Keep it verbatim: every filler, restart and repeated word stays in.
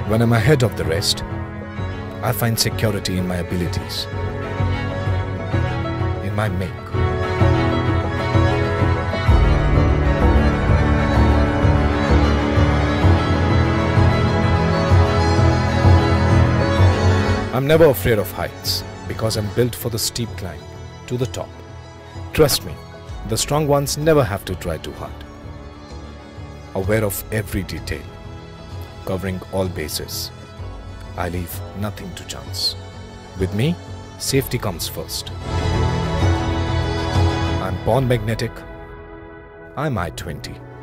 When I'm ahead of the rest, I find security in my abilities, in my make. I'm never afraid of heights because I'm built for the steep climb to the top. Trust me, the strong ones never have to try too hard. Aware of every detail, covering all bases, I leave nothing to chance. With me, safety comes first. I'm born magnetic. I'm i twenty.